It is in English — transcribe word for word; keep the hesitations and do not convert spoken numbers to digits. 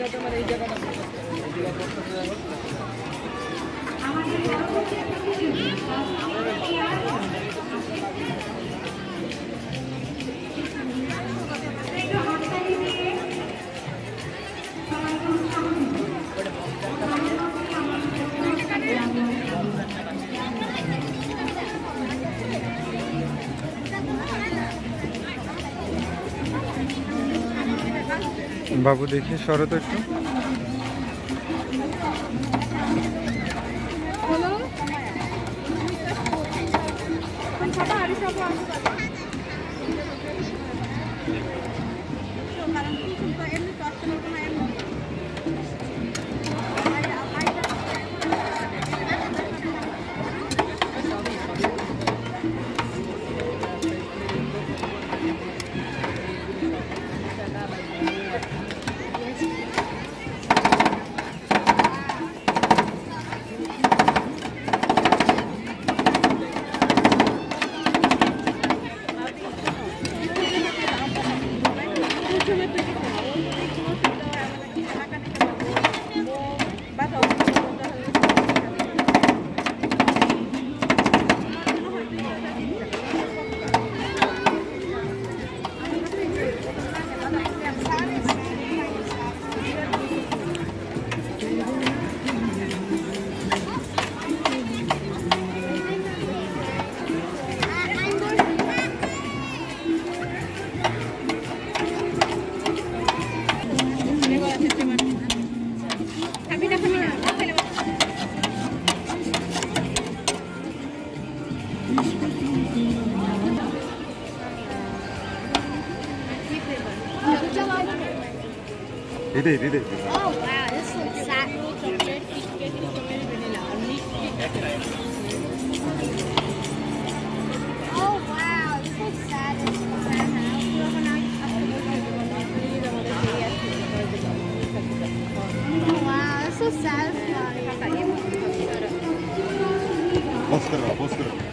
बाबू देखिए सरो तो একটু Ini, ini. Oh wow, this looks sad. Oh wow, this looks sad. Oh wow, this is so sad. Post करो, post करो.